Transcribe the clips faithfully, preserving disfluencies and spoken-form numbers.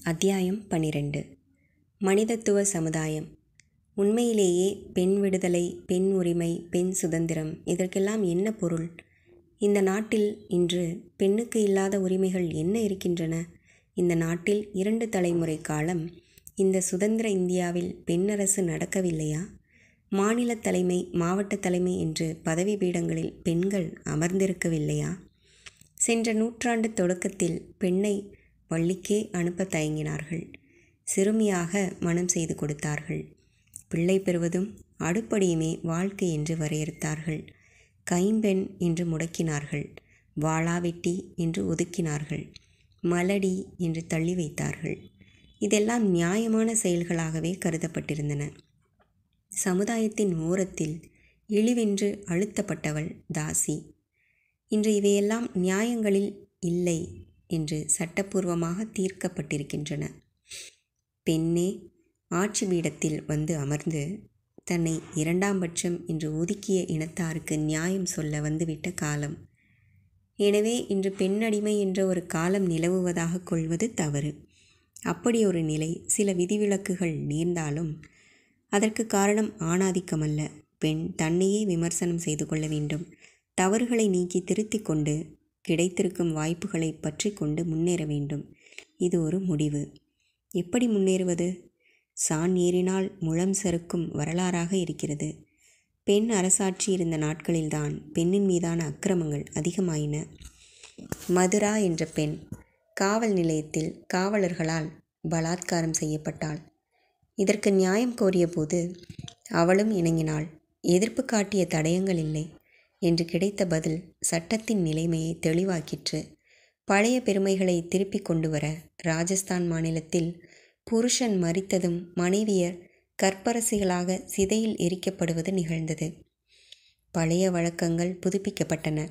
அத்தியாயம் பன்னிரண்டு. மனிதத்துவ சமுதாயம். உண்மையிலேயே பெண் விடுதலை, பெண் உரிமை, பெண் சுதந்திரம் இதற்கெல்லாம் என்ன பொருள்? இந்த நாட்டில் இன்று பெண்ணுக்கு இல்லாத உரிமைகள் என்ன இருக்கின்றன? இந்த நாட்டில் இரண்டு தலைமுறை காலம் இந்த சுதந்திர இந்தியாவில் பெண்ணரசு நடக்கவில்லையா? மாநில தலைமை, மாவட்ட தலைமை என்று பதவி பீடங்களில் பெண்கள் அமர்ந்திருக்கவில்லையா? சென்ற நூற்றாண்டு தொடக்கத்தில் பெண்ணை பள்ளிக்கே அனுப்ப தயங்கினார்கள். சிறுமியாக மனம் செய்து கொடுத்தார்கள். பிள்ளை பெறுவதும் அடுப்படியுமே வாழ்க்கை என்று வரையறுத்தார்கள். கைம்பெண் என்று முடக்கினார்கள். வாளாவெட்டி என்று ஒதுக்கினார்கள். மலடி என்று தள்ளி வைத்தார்கள். இதெல்லாம் நியாயமான செயல்களாகவே கருதப்பட்டிருந்தன. சமுதாயத்தின் ஓரத்தில் இழிவென்று அழுத்தப்பட்டவள் தாசி. இன்று இவையெல்லாம் நியாயங்களில் இல்லை என்று சட்டப்பூர்வமாக தீர்க்கப்பட்டிருக்கின்றன. பெண்ணே ஆட்சி பீடத்தில் வந்து அமர்ந்து தன்னை இரண்டாம் பட்சம் என்று ஒதுக்கிய இனத்தாருக்கு நியாயம் சொல்ல வந்துவிட்ட காலம். எனவே இன்று பெண்ணடிமை என்ற ஒரு காலம் நிலவுவதாக கொள்வது தவறு. அப்படி ஒரு நிலை, சில விதிவிலக்குகள் நேர்ந்தாலும் அதற்கு காரணம் ஆணாதிக்கமல்ல. பெண் தன்னையே விமர்சனம் செய்து கொள்ள வேண்டும். தவறுகளை நீக்கி திருத்திக் கொண்டு கிடைத்திருக்கும் வாய்ப்புகளை பற்றி கொண்டு முன்னேற வேண்டும். இது ஒரு முடிவு. எப்படி முன்னேறுவது? சான் ஏறினால் முழம் சறுக்கும் வரலாறாக இருக்கிறது. பெண் அரசாட்சி இருந்த நாட்களில்தான் பெண்ணின் மீதான அக்கிரமங்கள் அதிகமாயின. மதுரா என்ற பெண் காவல் நிலையத்தில் காவலர்களால் பலாத்காரம் செய்யப்பட்டாள். இதற்கு நியாயம் கோரிய போது அவளும் இணங்கினாள். எதிர்ப்பு காட்டிய தடயங்கள் இல்லை என்று கிடைத்த பதில் சட்டத்தின் நிலைமையை தெளிவாக்கிற்று. பழைய பெருமைகளை திருப்பிக் கொண்டு வர ராஜஸ்தான் மாநிலத்தில் புருஷன் மரித்ததும் மனைவியர் கற்பரசிகளாக சிதையில் எரிக்கப்படுவது நிகழ்ந்தது. பழைய வழக்கங்கள் புதுப்பிக்கப்பட்டன.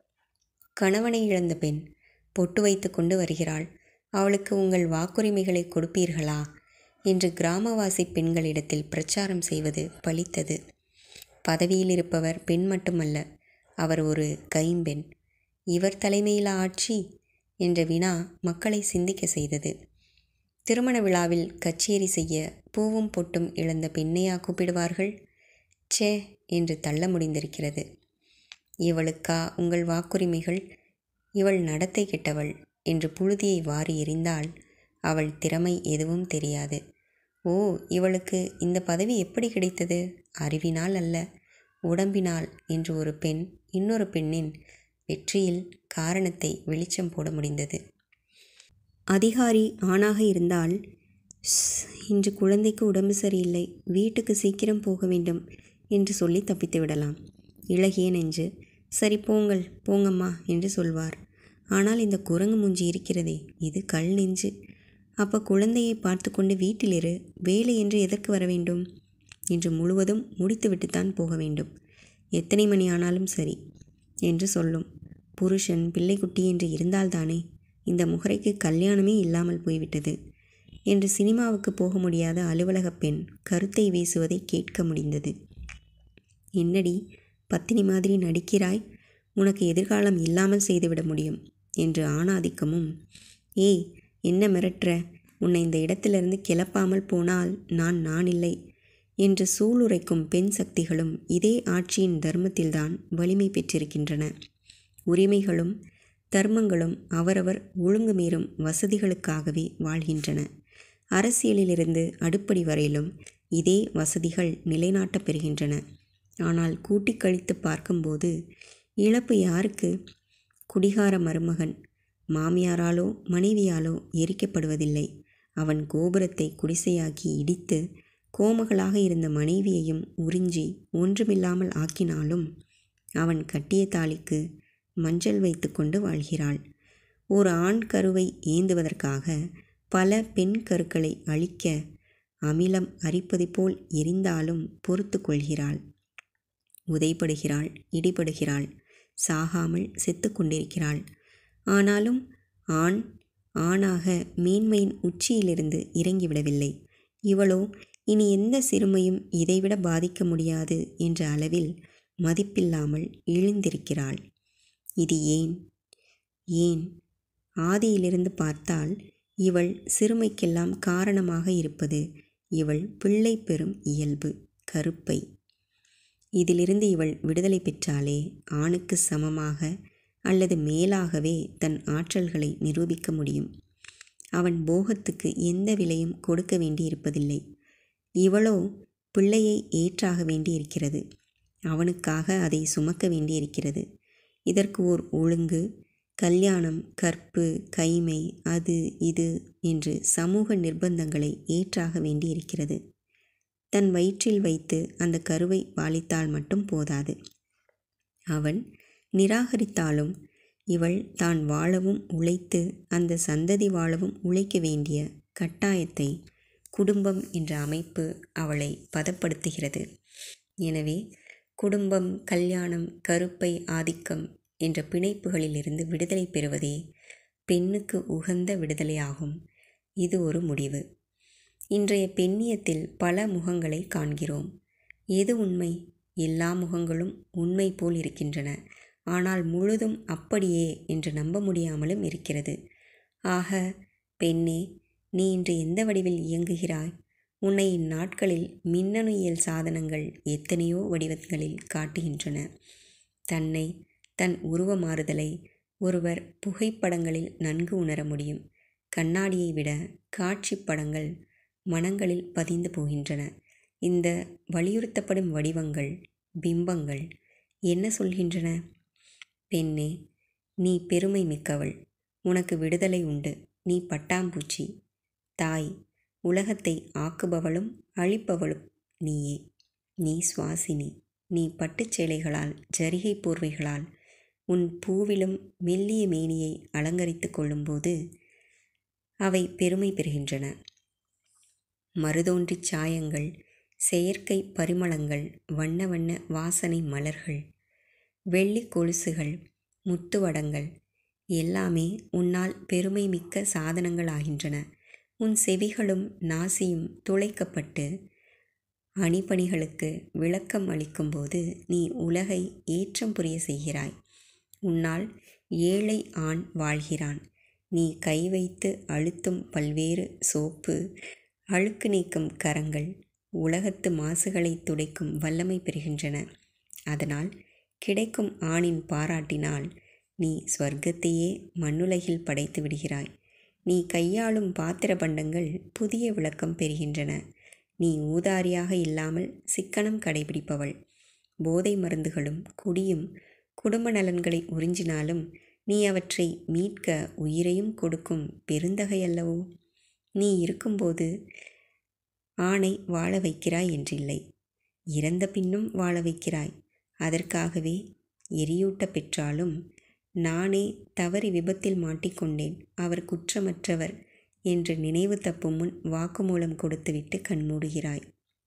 கணவனை இழந்த பெண் பொட்டு வைத்து கொண்டு வருகிறாள். அவளுக்கு உங்கள் வாக்குரிமைகளை கொடுப்பீர்களா என்று கிராமவாசி பெண்களிடத்தில் பிரச்சாரம் செய்வது பலித்தது. பதவியில் இருப்பவர் பெண் மட்டுமல்ல, அவர் ஒரு கைம்பெண். இவர் தலைமையில் ஆட்சி என்ற வினா மக்களை சிந்திக்க செய்தது. திருமண விழாவில் கச்சேரி செய்ய பூவும் பொட்டும் இழந்த பெண்ணையா கூப்பிடுவார்கள்? சே என்று தள்ள முடிந்திருக்கிறது. இவளுக்கா உங்கள் வாக்குரிமைகள்? இவள் நடத்தை கெட்டவள் என்று புழுதியை வாரி எறிந்தால் அவள் திறமை எதுவும் தெரியாது. ஓ, இவளுக்கு இந்த பதவி எப்படி கிடைத்தது? அறிவினால் அல்ல, உடம்பினால் என்று ஒரு பெண் இன்னொரு பெண்ணின் வெற்றியில் காரணத்தை வெளிச்சம் போட முடிந்தது. அதிகாரி ஆணாக இருந்தால், இன்று குழந்தைக்கு உடம்பு சரியில்லை, வீட்டுக்கு சீக்கிரம் போக வேண்டும் என்று சொல்லி தப்பித்து விடலாம். இளகிய நெஞ்சு, சரி போங்கள் போங்கம்மா என்று சொல்வார். ஆனால் இந்த குரங்கு மூஞ்சி இருக்கிறதே, இது கல் நெஞ்சு. அப்போ குழந்தையை பார்த்து கொண்டு வீட்டிலிரு, வேலை என்று எதற்கு வர வேண்டும்? இன்று முழுவதும் முடித்துவிட்டுத்தான் போக வேண்டும், எத்தனை மணி ஆனாலும் சரி என்று சொல்லும். புருஷன் பிள்ளைக்குட்டி என்று இருந்தால்தானே இந்த முகரைக்கு கல்யாணமே இல்லாமல் போய்விட்டது என்று சினிமாவுக்கு போக முடியாத அலுவலக பெண் கருத்தை வீசுவதை கேட்க முடிந்தது. என்னடி பத்தினி மாதிரி நடிக்கிறாய், உனக்கு எதிர்காலம் இல்லாமல் செய்துவிட முடியும் என்று ஆணாதிக்கமும், ஏய் என்ன மிரட்டுற, உன்னை இந்த இடத்திலிருந்து கிளப்பாமல் போனால் நான் நான் இல்லை என்று சூளுரைக்கும் பெண் சக்திகளும் இதே ஆட்சியின் தர்மத்தில்தான் வலிமை பெற்றிருக்கின்றன. உரிமைகளும் தர்மங்களும் அவரவர் ஒழுங்கு மீறும் வசதிகளுக்காகவே வாழ்கின்றன. அரசியலிலிருந்து அடுப்படி வரையிலும் இதே வசதிகள் நிலைநாட்டப் பெறுகின்றன. ஆனால் கூட்டி கழித்து பார்க்கும்போது இழப்பு யாருக்கு? குடிகார மருமகன் மாமியாராலோ மனைவியாலோ எரிக்கப்படுவதில்லை. அவன் கோபுரத்தை குடிசையாக்கி இடித்து கோமகளாக இருந்த மனைவியையும் உறிஞ்சி ஒன்றுமில்லாமல் ஆக்கினாலும் அவன் கட்டிய தாலிக்கு மஞ்சள் வைத்து கொண்டு வாழ்கிறாள். ஒரு ஆண் கருவை ஏந்துவதற்காக பல பெண் கருக்களை அழிக்க அமிலம் அரிப்பது போல் எரிந்தாலும் பொறுத்து கொள்கிறாள். உதைப்படுகிறாள், இடிபடுகிறாள், சாகாமல் செத்து கொண்டிருக்கிறாள். ஆனாலும் ஆண் ஆணாக மேன்மையின் உச்சியிலிருந்து இறங்கிவிடவில்லை. இவளோ இனி எந்த சிறுமையும் இதைவிட பாதிக்க முடியாது என்ற அளவில் மதிப்பில்லாமல் இழிந்திருக்கிறாள். இது ஏன்? ஏன்? ஆதியிலிருந்து பார்த்தால் இவள் சிறுமைக்கெல்லாம் காரணமாக இருப்பது இவள் பிள்ளை பெறும் இயல்பு கருப்பை. இதிலிருந்து இவள் விடுதலை பெற்றாலே ஆணுக்கு சமமாக அல்லது மேலாகவே தன் ஆற்றல்களை நிரூபிக்க முடியும். அவன் போகத்துக்கு எந்த விலையும் கொடுக்க வேண்டி இருப்பதில்லை. இவளோ பிள்ளையை ஏற்றாக வேண்டியிருக்கிறது. அவனுக்காக அதை சுமக்க வேண்டியிருக்கிறது. இதற்கு ஓர் ஒழுங்கு, கல்யாணம், கற்பு, கைமை, அது இது என்று சமூக நிர்பந்தங்களை ஏற்றாக வேண்டியிருக்கிறது. தன் வயிற்றில் வைத்து அந்த கருவை பாலித்தால் மட்டும் போதாது. அவன் நிராகரித்தாலும் இவள் தான் வாழவும் உழைத்து அந்த சந்ததி வாழவும் உழைக்க வேண்டிய கட்டாயத்தை குடும்பம் என்ற அமைப்பு அவளை பதப்படுத்துகிறது. எனவே குடும்பம், கல்யாணம், கருப்பை ஆதிக்கம் என்ற பிணைப்புகளிலிருந்து விடுதலை பெறுவதே பெண்ணுக்கு உகந்த விடுதலையாகும். இது ஒரு முடிவு. இன்றைய பெண்ணியத்தில் பல முகங்களை காண்கிறோம். எது உண்மை? எல்லா முகங்களும் உண்மை போல் இருக்கின்றன. ஆனால் முழுதும் அப்படியே என்று நம்ப முடியாமலும் இருக்கிறது. ஆக பெண்ணே, நீ இன்று எந்த வடிவில் இயங்குகிறாய்? உன்னை இந்நாட்களில் மின்னணுயியல் சாதனங்கள் எத்தனையோ வடிவங்களில் காட்டுகின்றன. தன்னை, தன் உருவ மாறுதலை ஒருவர் புகைப்படங்களில் நன்கு உணர முடியும். கண்ணாடியை விட காட்சி படங்கள் மனங்களில் பதிந்து போகின்றன. இந்த வலியுறுத்தப்படும் வடிவங்கள், பிம்பங்கள் என்ன சொல்கின்றன? பெண்ணே, நீ பெருமை மிக்கவள். உனக்கு விடுதலை உண்டு. நீ பட்டாம்பூச்சி. தாய், உலகத்தை ஆக்குபவளும் அழிப்பவளும் நீயே. நீ சுவாசினி. நீ பட்டுச்சேலைகளால், ஜரிகை போர்வைகளால் உன் பூவிலும் மெல்லிய மேனியை அலங்கரித்து கொள்ளும்போது அவை பெருமை பெறுகின்றன. மருதோன்றி சாயங்கள், செயற்கை பரிமளங்கள், வண்ண வண்ண வாசனை மலர்கள், வெள்ளி கொலுசுகள், முத்துவடங்கள் எல்லாமே உன்னால் பெருமை மிக்க சாதனங்கள் ஆகின்றன. உன் செவிகளும் நாசியும் துளைக்கப்பட்டு அணிபணிகளுக்கு விளக்கம் அளிக்கும்போது நீ உலகை ஏற்றம் புரிய செய்கிறாய். உன்னால் ஏழை ஆண் வாழ்கிறான். நீ கை வைத்து அழுத்தும் பல்வேறு சோப்பு, அழுக்கு நீக்கும் கரங்கள் உலகத்து மாசுகளை துடைக்கும் வல்லமை பெறுகின்றன. அதனால் கிடைக்கும் ஆணின் பாராட்டினால் நீ ஸ்வர்க்கத்தையே மண்ணுலகில் படைத்து விடுகிறாய். நீ கையாளும் பாத்திர பண்டங்கள் புதிய விளக்கம் பெறுகின்றன. நீ ஊதாரியாக இல்லாமல் சிக்கனம் கடைபிடிப்பவள். போதை மருந்துகளும் குடியும் குடும்ப நலன்களை உறிஞ்சினாலும் நீ அவற்றை மீட்க உயிரையும் கொடுக்கும் பெருந்தகையல்லவோ. நீ இருக்கும்போது ஆணை வாழ வைக்கிறாய் என்றில்லை, இறந்த பின்னும் வாழ வைக்கிறாய். அதற்காகவே எரியூட்ட பெற்றாலும் நானே தவறி விபத்தில் மாட்டிக்கொண்டேன், அவர் குற்றமற்றவர் என்று நினைவு தப்பும் முன் வாக்குமூலம் கொடுத்துவிட்டு கண்மூடுகிறாய்.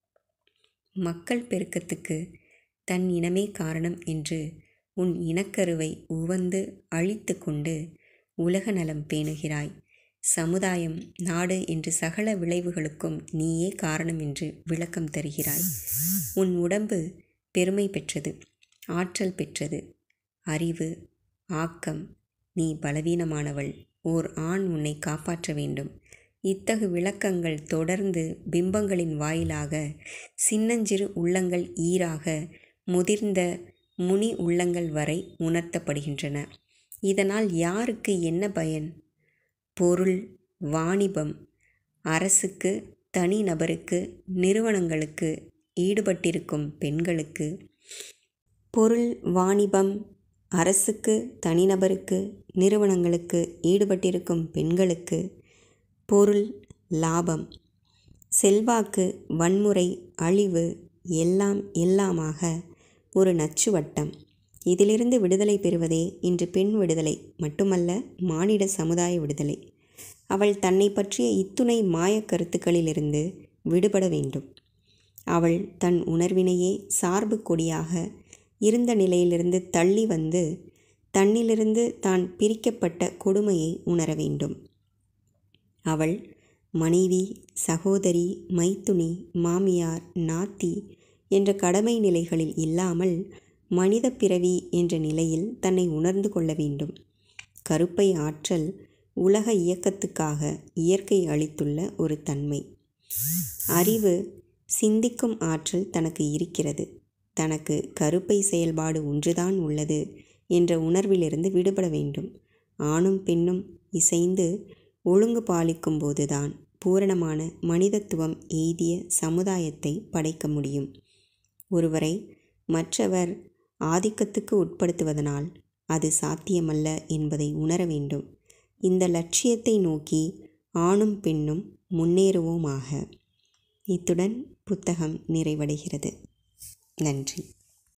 மக்கள் பெருக்கத்துக்கு தன் இனமே காரணம் என்று உன் இனக்கருவை உவந்து அழித்து கொண்டு உலக நலம் பேணுகிறாய். சமுதாயம், நாடு என்று சகல விளைவுகளுக்கும் நீயே காரணம் என்று விளக்கம் தருகிறாய். உன் உடம்பு பெருமை பெற்றது, ஆற்றல் பெற்றது, அறிவு, ஆக்கம். நீ பலவீனமானவள். ஓர் ஆண் உன்னை காப்பாற்ற வேண்டும். இத்தகு விளக்கங்கள் தொடர்ந்து பிம்பங்களின் வாயிலாக சின்னஞ்சிறு உள்ளங்கள் ஈராக முதிர்ந்த முனி உள்ளங்கள் வரை உணர்த்தப்படுகின்றன. இதனால் யாருக்கு என்ன பயன்? பொருள், வாணிபம், அரசுக்கு, தனிநபருக்கு, நிறுவனங்களுக்கு ஈடுபட்டிருக்கும் பெண்களுக்கு, பொருள், வாணிபம், அரசுக்கு, தனிநபருக்கு, நிறுவனங்களுக்கு ஈடுபட்டிருக்கும் பெண்களுக்கு பொருள், லாபம், செல்வாக்கு, வன்முறை, அழிவு எல்லாம் எல்லாமாக ஒரு நச்சுவட்டம். இதிலிருந்து விடுதலை பெறுவதே இன்று பெண் விடுதலை மட்டுமல்ல, மானிட சமுதாய விடுதலை. அவள் தன்னை பற்றிய இத்துணை மாயக் கருத்துக்களிலிருந்து விடுபட வேண்டும். அவள் தன் உணர்வினையே சார்பு கொடியாக இருந்த நிலையிலிருந்து தள்ளி வந்து தன்னிலிருந்து தான் பிரிக்கப்பட்ட கொடுமையை உணர வேண்டும். அவள் மனைவி, சகோதரி, மைத்துனி, மாமியார், நாத்தி என்ற கடமை நிலைகளில் இல்லாமல் மனித பிறவி என்ற நிலையில் தன்னை உணர்ந்து கொள்ள வேண்டும். கருப்பை ஆற்றல் உலக இயக்கத்துக்காக இயற்கை அளித்துள்ள ஒரு தன்மை. அறிவு சிந்திக்கும் ஆற்றல் தனக்கு இருக்கிறது. தனக்கு கருப்பை செயல்பாடு ஒன்றுதான் உள்ளது என்ற உணர்விலிருந்து விடுபட வேண்டும். ஆணும் பெண்ணும் இசைந்து ஒழுங்கு பாலிக்கும் போதுதான் பூரணமான மனிதத்துவம் எய்திய சமுதாயத்தை படைக்க முடியும். ஒருவரை மற்றவர் ஆதிக்கத்துக்கு உட்படுத்துவதனால் அது சாத்தியமல்ல என்பதை உணர வேண்டும். இந்த லட்சியத்தை நோக்கி ஆணும் பெண்ணும் முன்னேறுவோமாக. இத்துடன் புத்தகம் நிறைவடைகிறது. நன்றி.